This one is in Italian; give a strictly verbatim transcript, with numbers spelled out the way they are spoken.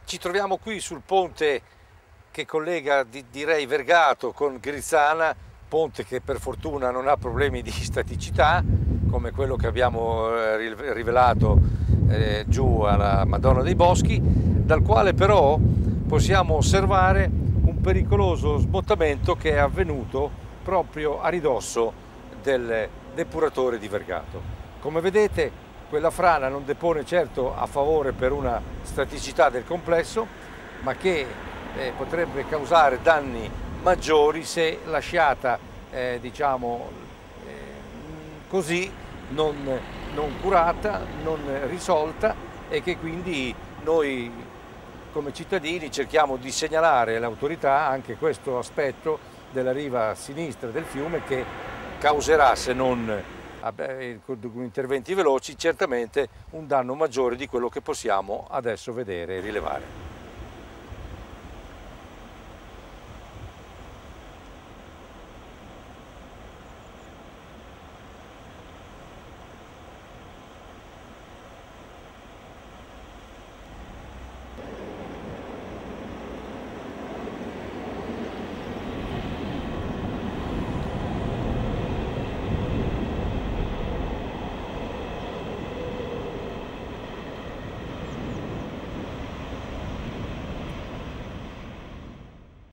Ci troviamo qui sul ponte che collega, direi, Vergato con Grizzana, ponte che per fortuna non ha problemi di staticità, come quello che abbiamo rivelato eh, giù alla Madonna dei Boschi, dal quale però possiamo osservare un pericoloso smottamento che è avvenuto proprio a ridosso del depuratore di Vergato. Come vedete, quella frana non depone certo a favore per una staticità del complesso, ma che eh, potrebbe causare danni maggiori se lasciata eh, diciamo eh, così, non, non curata, non risolta, e che quindi noi come cittadini cerchiamo di segnalare alle autorità anche questo aspetto della riva sinistra del fiume, che causerà, se non con interventi veloci, certamente un danno maggiore di quello che possiamo adesso vedere e rilevare.